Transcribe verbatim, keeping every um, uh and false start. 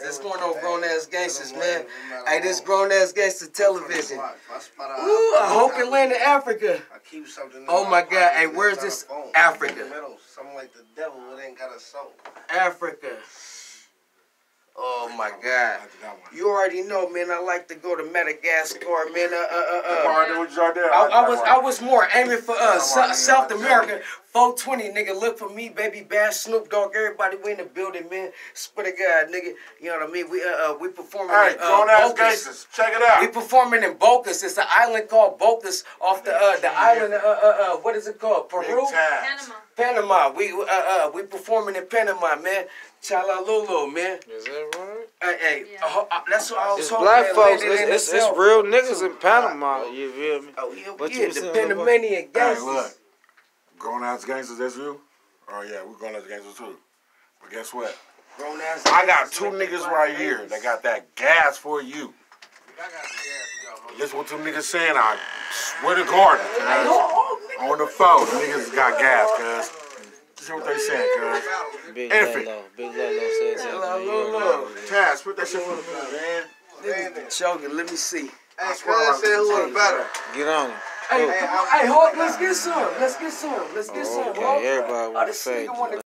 What's going on, grown ass gangsters, man? Hey, this grown ass gangster television. Ooh, I hope it land in Africa. Oh my God, hey, where's this Africa? Something like the devil, it ain't got a soul. Africa. Oh my God! You already know, man. I like to go to Madagascar, man. Uh, uh, uh, uh. I, I was, I was more aiming for uh South, South America. four twenty, nigga. Look for me, baby. Bash, Snoop Dogg, everybody. We in the building, man. Swear to God, nigga. You know what I mean? We uh, uh we performing hey, in uh, ass gangsters. Check it out. We performing in Bocas. It's an island called Bocas off the uh the island. Uh, uh, uh what is it called? Peru. Panama. Panama. We uh uh we performing in Panama, man. Chalalulu, man. Is that right? Hey, hey, Yeah. uh, uh, that's what I was It's hoping. black folks. It's, in it's, it's real niggas in Panama. Oh. You feel me? Oh, yeah, What yeah you the saying, Panamanian Hey, gangsters. look. Grown ass gangsters, that's you? Oh, yeah, we're grown ass gangsters too. But guess what? Grown ass I got gangsters two like niggas black right here babies. that got that gas for you. Listen what two niggas saying. I swear to God, cuz. On the phone, the niggas got gas, cuz. See what they saying, cuz. Big Infant. Lolo. Big Lolo said that. Lolo. Taz, put that shit on the phone, man. Niggas choking. Let me see. Hey, cuz said who was better. Get on it. Hey, Oh. come on. Hey, hold. Let's get some. Let's get some. Let's get some. Okay, Hold. everybody Oh, want to this say nigga want to